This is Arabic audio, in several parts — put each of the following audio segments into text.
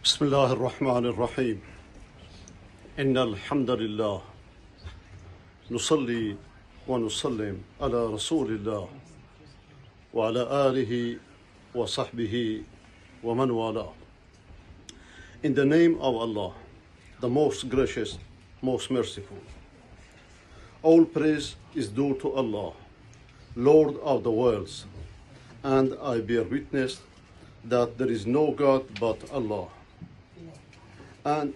بسم الله الرحمن الرحيم إن الحمد لله نصلي ونسلم على رسول الله وعلى آله وصحبه ومن والاه. In the name of Allah, the most gracious, most merciful. All praise is due to Allah, Lord of the worlds, and I bear witness that there is no God but Allah, and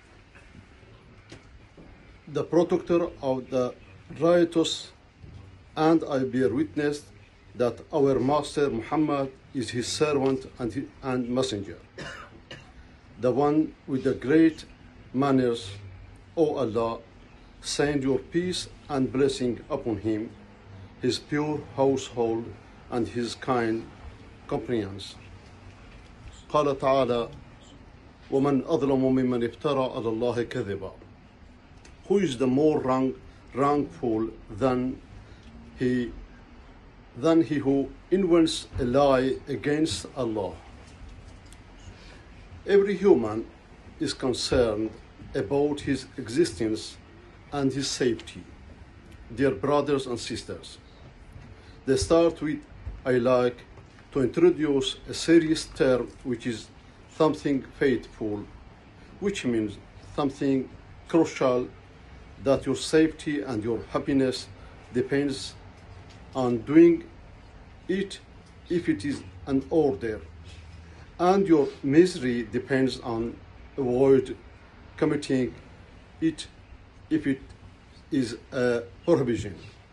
the protector of the righteous, and I bear witness that our Master Muhammad is his servant and messenger, the one with the great manners. O Allah, send your peace and blessing upon him, his pure household, and his kind companions. قال تعالى ومن أظلم ممن افترى على الله كذبا. Who is the more wrongful than he who invents a lie against Allah? Every human is concerned about his existence and his safety. Dear brothers and sisters, they start with I like to introduce a serious term, which is something fateful, which means something crucial, that your safety and your happiness depends on doing it if it is an order, and your misery depends on avoid committing it if it is a prohibition.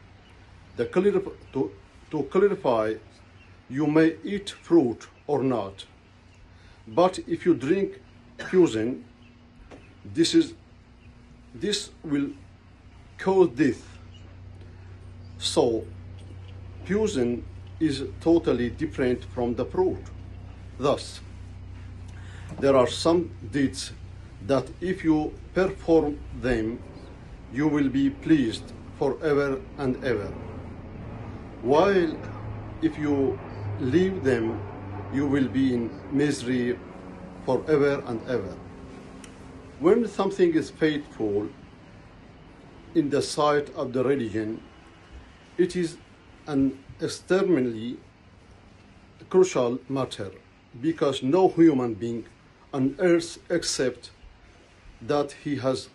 To clarify, you may eat fruit or not, but if you drink poison, this will cause death. So poison is totally different from the fruit. Thus, there are some deeds that if you perform them, you will be pleased forever and ever, while if you leave them, you will be in misery forever and ever. When something is faithful in the sight of the religion, it is an extremely crucial matter, because no human being on earth except that he has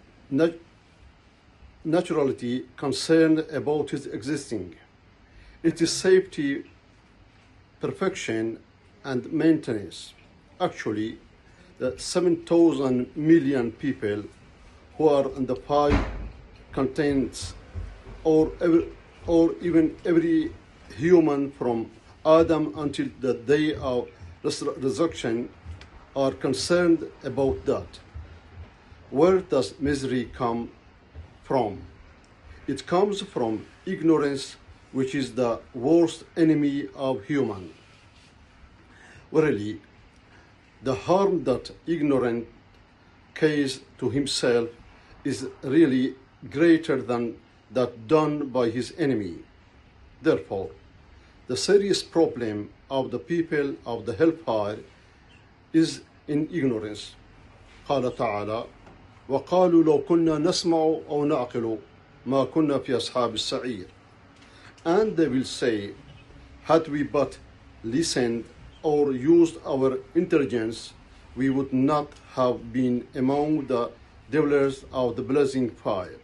naturality concerned about his existing. It is safety, perfection, and maintenance. Actually, the 7,000 million people who are in the 5 continents, or even every human from Adam until the day of resurrection, are concerned about that. Where does misery come from? It comes from ignorance, which is the worst enemy of human. Verily, the harm that ignorant causes to himself is really greater than that done by his enemy. Therefore, the serious problem of the people of the hellfire is in ignorance. قال تعالى وقالوا لو كنا نسمع أو نعقل ما كنا في أصحاب السعير. And they will say, had we but listened or used our intelligence, we would not have been among the dwellers of the blazing fire.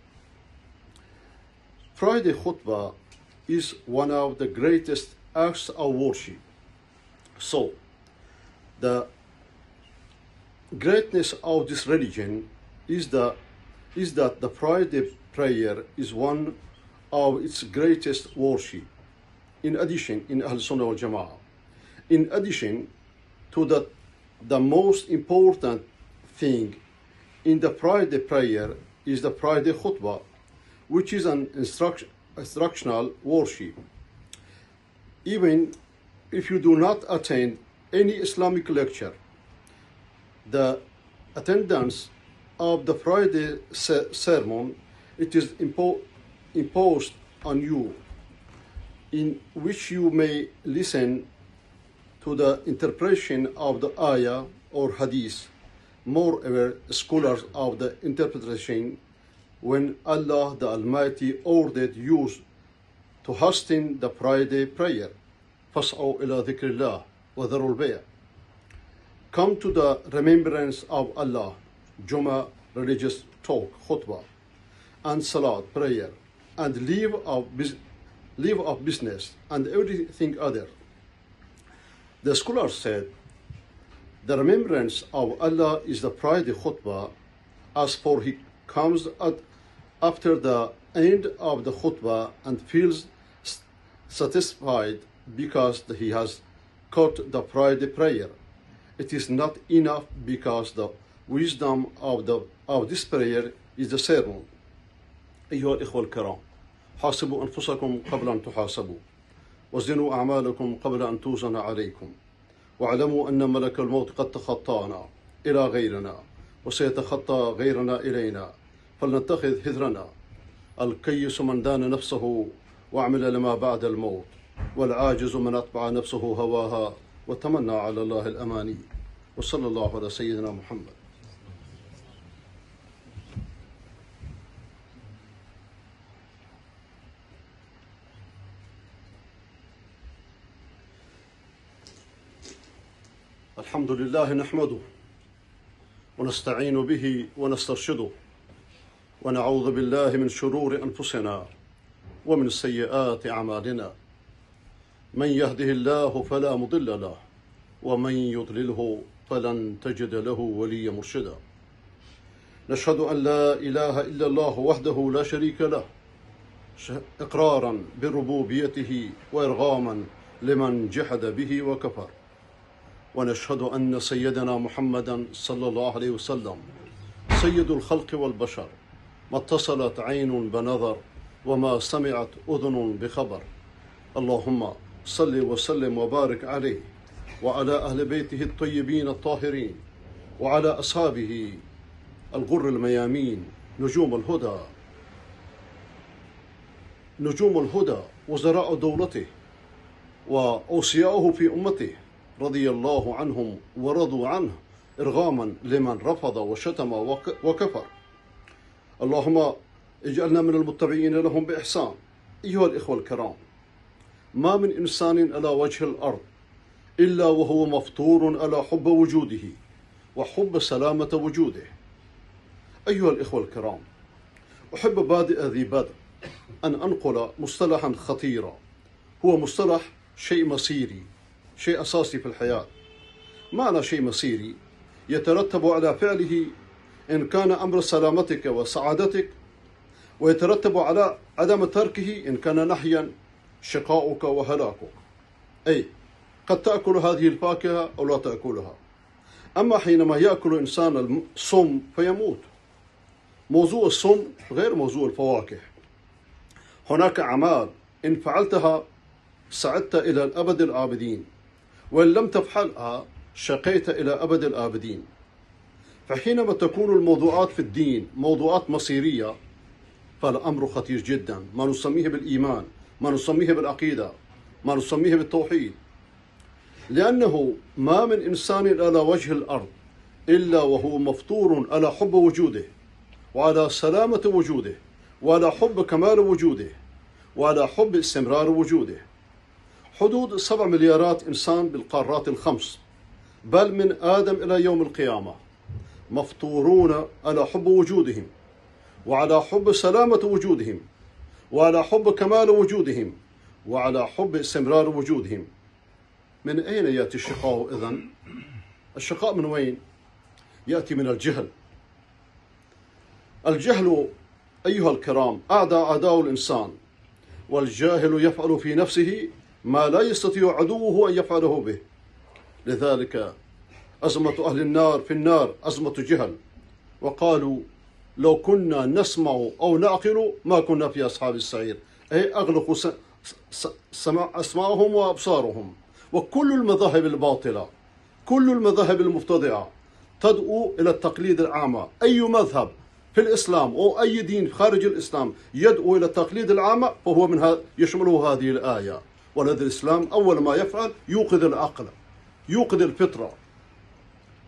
Friday khutbah is one of the greatest acts of worship. So, the greatness of this religion is that the Friday prayer is one of its greatest worship. In addition, in Ahl Sunnah wal Jama'ah, in addition to that, the most important thing in the Friday prayer is the Friday khutbah, which is an instructional worship. Even if you do not attend any Islamic lecture, the attendance of the Friday sermon, it is imposed on you, in which you may listen to the interpretation of the ayah or hadith Moreover, scholars of the interpretation, when Allah the Almighty ordered you to hasten the Friday prayer, فَاسْعُوا إِلَى ذِكْرِ اللَّهِ وَذَرُوا الْبَيْعَ, come to the remembrance of Allah, Jummah, religious talk, khutbah, and salat, prayer, and leave of business and everything other. The scholars said, the remembrance of Allah is the Friday khutbah, as for he comes after the end of the khutbah and feels satisfied because he has caught the Friday prayer. It is not enough because the wisdom of this prayer is the sermon. أيها الإخوة الكرام، حاسبوا أنفسكم قبل أن تحاسبوا، وزنوا أعمالكم قبل أن توزن عليكم، واعلموا أن ملك الموت قد تخطانا إلى غيرنا وسيتخطى غيرنا إلينا، فلنتخذ حذرنا. الكيس من دان نفسه وعمل لما بعد الموت، والعاجز من أتبع نفسه هواها وتمنى على الله الأماني. وصلى الله على سيدنا محمد. الحمد لله نحمده ونستعين به ونسترشده، ونعوذ بالله من شرور أنفسنا ومن سيئات أعمالنا. من يهده الله فلا مضل له، ومن يضلله فلن تجد له وليا مرشدا. نشهد أن لا إله إلا الله وحده لا شريك له، إقرارا بربوبيته وإرغاما لمن جحد به وكفر. ونشهد أن سيدنا محمدا صلى الله عليه وسلم سيد الخلق والبشر، ما اتصلت عين بنظر وما سمعت أذن بخبر. اللهم صل وسلم وبارك عليه وعلى أهل بيته الطيبين الطاهرين، وعلى أصحابه الغر الميامين، نجوم الهدى وزراء دولته وأوصياؤه في أمته، رضي الله عنهم ورضوا عنه، إرغاما لمن رفض وشتم وكفر. اللهم اجعلنا من المتبعين لهم بإحسان. أيها الإخوة الكرام، ما من إنسان على وجه الأرض إلا وهو مفطور على حب وجوده وحب سلامة وجوده. أيها الإخوة الكرام، أحب بادئ ذي بدء أن أنقل مصطلحا خطيرا، هو مصطلح شيء مصيري، شيء أساسي في الحياة. معنى شيء مصيري يترتب على فعله إن كان أمر سلامتك وسعادتك، ويترتب على عدم تركه إن كان نحيا شقاؤك وهلاكك. أي قد تأكل هذه الفاكهة أو لا تأكلها. أما حينما يأكل إنسان السم فيموت. موضوع السم غير موضوع الفواكه. هناك أعمال إن فعلتها سعدت إلى الأبد الآبدين، وإن لم تفعلها شقيت إلى أبد الآبدين. فحينما تكون الموضوعات في الدين موضوعات مصيرية فالأمر خطير جدا، ما نسميه بالإيمان، ما نسميه بالعقيدة، ما نسميه بالتوحيد. لأنه ما من إنسان على وجه الأرض إلا وهو مفطور على حب وجوده، وعلى سلامة وجوده، وعلى حب كمال وجوده، وعلى حب استمرار وجوده. حدود 7 مليارات إنسان بالقارات الخمس، بل من آدم إلى يوم القيامة، مفطورون على حب وجودهم، وعلى حب سلامة وجودهم، وعلى حب كمال وجودهم، وعلى حب استمرار وجودهم. من أين يأتي الشقاء إذن؟ الشقاء من وين؟ يأتي من الجهل. الجهل أيها الكرام أعداء الإنسان، والجاهل يفعل في نفسه ما لا يستطيع عدوه أن يفعله به. لذلك أزمة أهل النار في النار أزمة جهل، وقالوا لو كنا نسمع أو نعقل ما كنا في أصحاب السعير. أي أغلقوا أسماعهم وأبصارهم. وكل المذاهب الباطلة، كل المذاهب المبتدعة تدعو إلى التقليد الأعمى. أي مذهب في الإسلام أو أي دين خارج الإسلام يدعو إلى التقليد الأعمى فهو يشمله هذه الآية. والذي الإسلام أول ما يفعل يوقظ العقل، يوقظ الفطرة.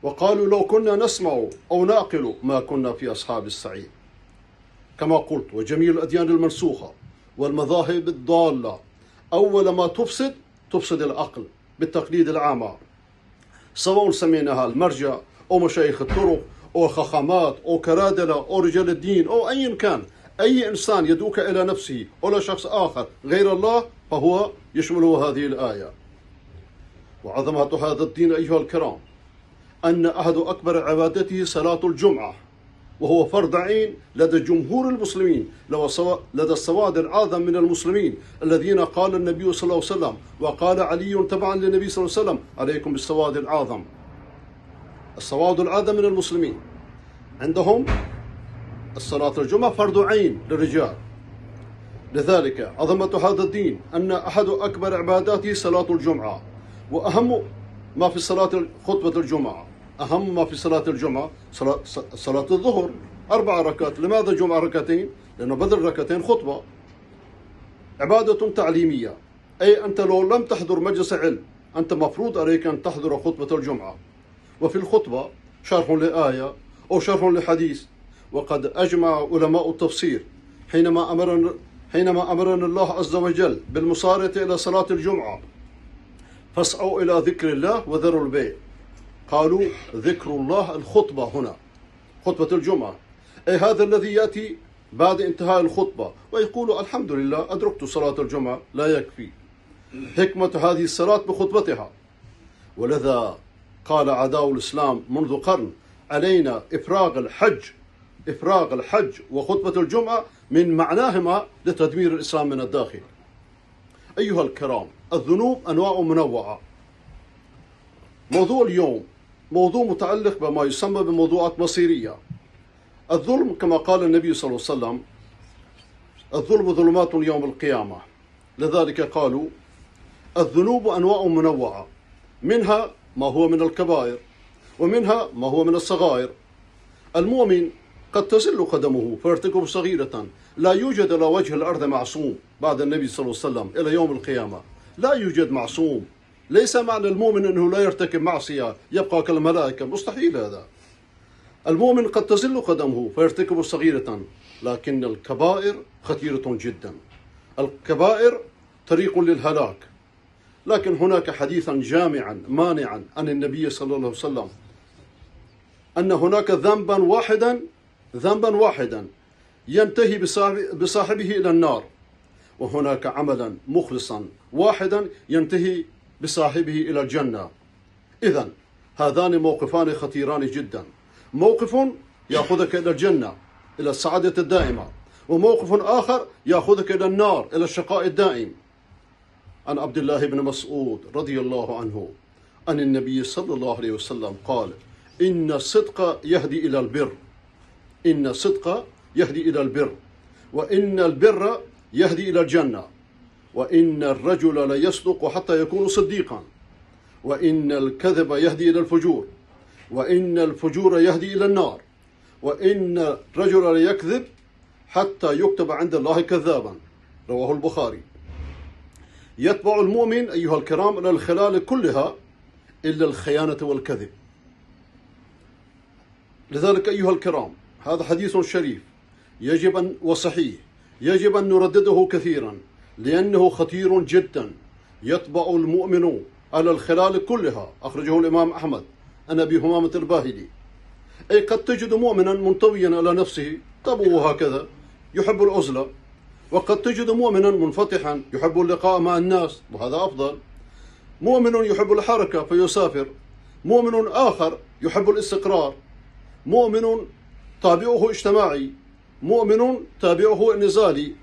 وقالوا لو كنا نسمع أو نعقل ما كنا في أصحاب السعير. كما قلت، وجميع الأديان المنسوخة والمذاهب الضالة أول ما تفسد العقل بالتقليد الأعمى، سواء سميناها المرجع أو مشايخ الطرق أو خخامات أو كرادلة أو رجال الدين أو أي كان. أي إنسان يدعوك إلى نفسه أو إلى شخص آخر غير الله فهو يشمله هذه الآية. وعظمة هذا الدين أيها الكرام أن أحد أكبر عبادته صلاة الجمعة، وهو فرض عين لدى جمهور المسلمين، لدى السواد الأعظم من المسلمين الذين قال النبي صلى الله عليه وسلم وقال علي تبعا للنبي صلى الله عليه وسلم: عليكم بالسواد الأعظم. السواد الأعظم من المسلمين عندهم الصلاة الجمعة فرض عين للرجال. لذلك عظمة هذا الدين أن أحد أكبر عباداته صلاة الجمعة، وأهم ما في صلاة خطبة الجمعة، أهم ما في صلاة الجمعة صلاة الظهر 4 ركعات. لماذا جمعة ركعتين؟ لأنه بدل ركعتين خطبة. عبادة تعليمية، أي أنت لو لم تحضر مجلس علم أنت مفروض عليك أن تحضر خطبة الجمعة. وفي الخطبة شرح لآية أو شرح لحديث. وقد أجمع علماء التفسير حينما أمرنا الله عز وجل بالمسارعة إلى صلاة الجمعة: فاسعوا إلى ذكر الله وذروا البيع. قالوا ذكر الله الخطبة هنا، خطبة الجمعة، أي هذا الذي يأتي بعد انتهاء الخطبة ويقول الحمد لله أدركت صلاة الجمعة، لا يكفي. حكمة هذه الصلاة بخطبتها. ولذا قال أعداء الإسلام منذ قرن: علينا إفراغ الحج وخطبة الجمعة من معناهما لتدمير الإسلام من الداخل. أيها الكرام، الذنوب أنواع منوعة. موضوع اليوم موضوع متعلق بما يسمى بموضوعات مصيرية. الظلم كما قال النبي صلى الله عليه وسلم: الظلم ظلمات يوم القيامة. لذلك قالوا الذنوب أنواع منوعة، منها ما هو من الكبائر ومنها ما هو من الصغائر. المؤمن قد تزل قدمه فيرتكب صغيرة. لا يوجد على وجه الأرض معصوم بعد النبي صلى الله عليه وسلم إلى يوم القيامة، لا يوجد معصوم. ليس معنى المؤمن أنه لا يرتكب معصية يبقى كالملائكة، مستحيل هذا. المؤمن قد تزل قدمه فيرتكب صغيرة، لكن الكبائر خطيرة جدا. الكبائر طريق للهلاك. لكن هناك حديثا جامعا مانعا عن النبي صلى الله عليه وسلم أن هناك ذنبا واحدا ينتهي بصاحبه إلى النار، وهناك عملا مخلصا واحدا ينتهي بصاحبه إلى الجنة. إذن هذان موقفان خطيران جدا. موقف يأخذك إلى الجنة إلى السعادة الدائمة، وموقف آخر يأخذك إلى النار إلى الشقاء الدائم. عن عبد الله بن مسعود رضي الله عنه عن النبي صلى الله عليه وسلم قال: إن الصدق يهدي إلى البر، إن الصدق يهدي إلى البر، وإن البر يهدي إلى الجنة، وإن الرجل ليصدق حتى يكون صديقا، وإن الكذب يهدي إلى الفجور، وإن الفجور يهدي إلى النار، وإن الرجل ليكذب حتى يكتب عند الله كذابا. رواه البخاري. يتبع المؤمن أيها الكرام إلى الخلال كلها إلا الخيانة والكذب. لذلك أيها الكرام هذا حديث شريف وصحيح يجب أن نردده كثيرا، لأنه خطير جدا. يتبع المؤمن على الخلال كلها. أخرجه الإمام أحمد عن أبي همامة الباهلي. أي قد تجد مؤمنا منطويا على نفسه طبعه هكذا يحب العزلة، وقد تجد مؤمنا منفتحا يحب اللقاء مع الناس، وهذا أفضل. مؤمن يحب الحركة فيسافر، مؤمن آخر يحب الاستقرار، مؤمن طابعه اجتماعي، مؤمن طابعه نزالي،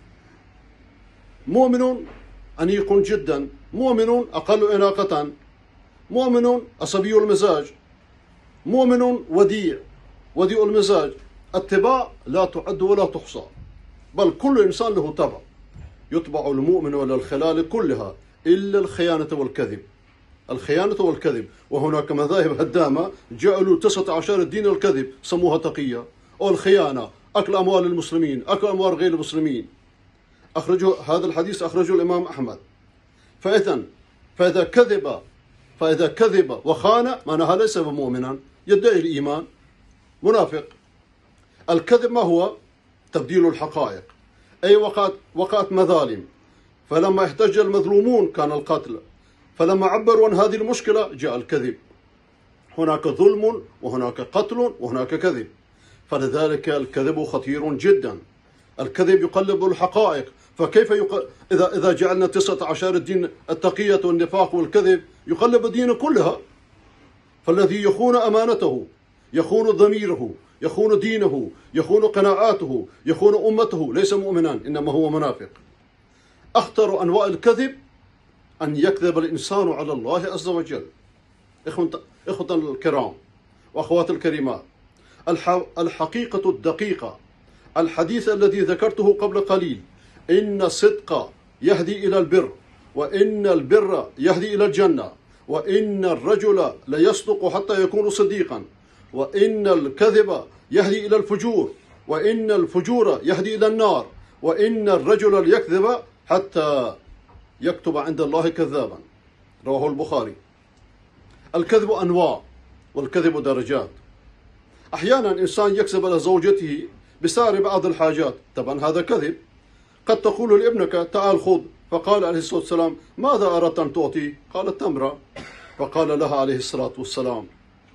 مؤمن أنيق جدا، مؤمن أقل إناقة، مؤمن عصبي المزاج، مؤمن وديع المزاج. الطباع لا تعد ولا تحصى، بل كل إنسان له طبع. يطبع المؤمن على الخلال كلها إلا الخيانة والكذب. الخيانة والكذب، وهناك مذاهب هدامة جعلوا 19 دين الكذب سموها تقية، أو الخيانة أكل أموال المسلمين، أكل أموال غير المسلمين. هذا الحديث أخرجه الإمام أحمد. فإذا كذب فإذا كذب وخان معناها ليس بمؤمنا، يدعي الإيمان، منافق. الكذب ما هو؟ تبديل الحقائق، أي وقعت مظالم، فلما احتج المظلومون كان القتل، فلما عبروا عن هذه المشكلة جاء الكذب. هناك ظلم وهناك قتل وهناك كذب، فلذلك الكذب خطير جدا. الكذب يقلب الحقائق، فكيف إذا جعلنا 19 الدين التقية والنفاق والكذب يقلب الدين كلها. فالذي يخون أمانته، يخون ضميره، يخون دينه، يخون قناعاته، يخون أمته ليس مؤمنا، إنما هو منافق. أخطر أنواع الكذب أن يكذب الإنسان على الله عز وجل. إخوة الكرام وأخوات الكريمات، الحقيقة الدقيقة، الحديث الذي ذكرته قبل قليل، إن الصدق يهدي إلى البر، وإن البر يهدي إلى الجنة، وإن الرجل ليصدق حتى يكون صديقا، وإن الكذب يهدي إلى الفجور، وإن الفجور يهدي إلى النار، وإن الرجل ليكذب حتى يكتب عند الله كذابا. رواه البخاري. الكذب أنواع والكذب درجات. أحيانا إنسان يكذب على زوجته بسبب بعض الحاجات، طبعا هذا كذب. قد تقول لابنك تعال خذ، فقال عليه الصلاة والسلام ماذا أردت أن تعطي؟ قالت تمرة، فقال لها عليه الصلاة والسلام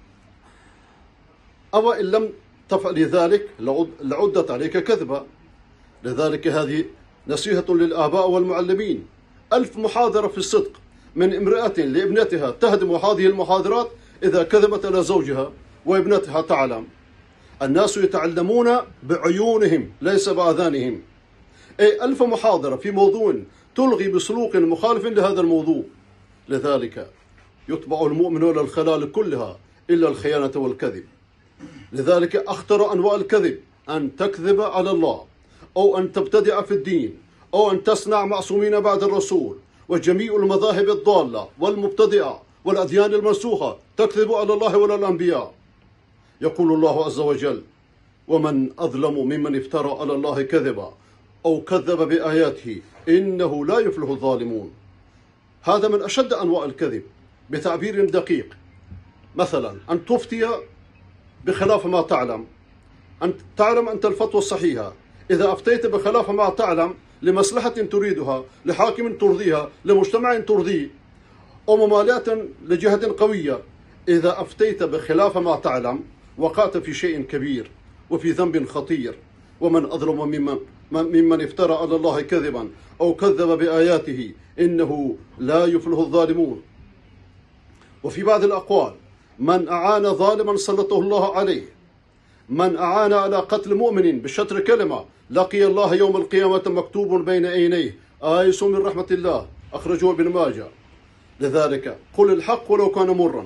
أو إن لم تفعل ذلك لعدت عليك كذبة. لذلك هذه نصيحة للآباء والمعلمين. 1000 محاضرة في الصدق من امرأة لابنتها تهدم هذه المحاضرات إذا كذبت على زوجها وابنتها تعلم. الناس يتعلمون بعيونهم ليس بآذانهم. أي 1000 محاضرة في موضوع تلغي بسلوك مخالف لهذا الموضوع. لذلك يتبع المؤمنون الخلال كلها إلا الخيانة والكذب. لذلك أخطر أنواع الكذب أن تكذب على الله، أو أن تبتدع في الدين، أو أن تصنع معصومين بعد الرسول، وجميع المذاهب الضالة والمبتدعة والأديان المنسوخة تكذب على الله ولا الأنبياء. يقول الله عز وجل ومن أظلم ممن افترى على الله كذبا أو كذب بآياته إنه لا يفلح الظالمون. هذا من أشد أنواع الكذب بتعبير دقيق. مثلا أن تفتي بخلاف ما تعلم، أن تعلم أنت الفتوى الصحيحة، إذا أفتيت بخلاف ما تعلم لمصلحة تريدها، لحاكم ترضيها، لمجتمع ترضيه، أو ممالاة لجهة قوية، إذا أفتيت بخلاف ما تعلم وقعت في شيء كبير وفي ذنب خطير. ومن أظلم ممن افترى على الله كذبا أو كذب بآياته إنه لا يفلح الظالمون. وفي بعض الأقوال من أعان ظالما سلطه الله عليه، من أعان على قتل مؤمن بشطر كلمة لقي الله يوم القيامة مكتوب بين عينيه آيس من رحمة الله. أخرجه ابن ماجه. لذلك قل الحق ولو كان مرا.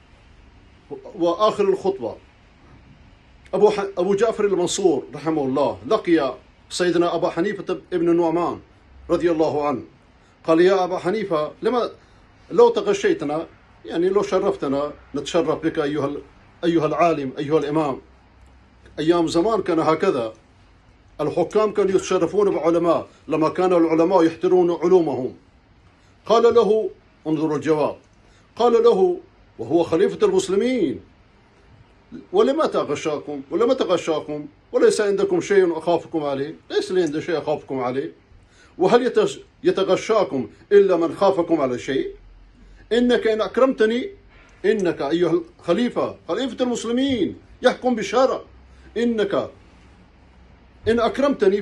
وآخر الخطبة أبو جعفر المنصور رحمه الله لقي سيدنا أبا حنيفة ابن النعمان رضي الله عنه، قال يا أبا حنيفة لو تغشيتنا، يعني لو شرفتنا نتشرف بك أيها العالم أيها الإمام. أيام زمان كان هكذا، الحكام كانوا يتشرفون بعلماء لما كان العلماء يحترون علومهم. قال له انظروا الجواب، قال له وهو خليفة المسلمين ولما تغشاكم وليس عندكم شيء أخافكم عليه؟ ليس لي عندي شيء أخافكم عليه. وهل يتغشاكم إلا من خافكم على شيء؟ إنك إن أكرمتني، إنك أيها خليفة المسلمين يحكم بشرع، إنك إن أكرمتني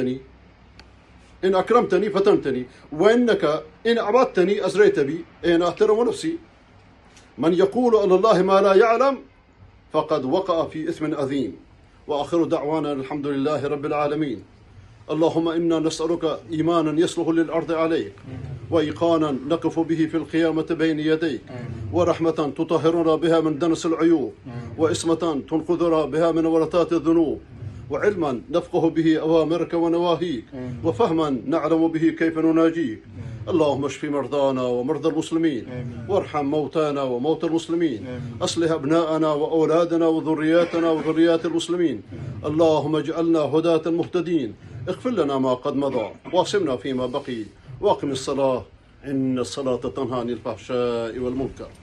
فتنتني، وإنك إن عبدتني أزريت بي. أنا أحترم نفسي. من يقول على الله ما لا يعلم فقد وقع في إثم عظيم. وآخر دعوانا الحمد لله رب العالمين. اللهم إنا نسألك إيمانا يصلح للأرض عليك، وإيقانا نقف به في القيامة بين يديك، ورحمة تطهرنا بها من دنس العيوب، وإسمة تنقذنا بها من ورثات الذنوب، وعلما نفقه به أوامرك ونواهيك، وفهما نعلم به كيف نناجيك. اللهم اشف مرضانا ومرضى المسلمين، وارحم موتانا وموتى المسلمين، أصلح أبناءنا وأولادنا وذرياتنا وذريات المسلمين. اللهم اجعلنا هداة مهتدين. اغفر لنا ما قد مضى واعصمنا فيما بقي، واقم الصلاة إن الصلاة تنهى عن الفحشاء والمنكر.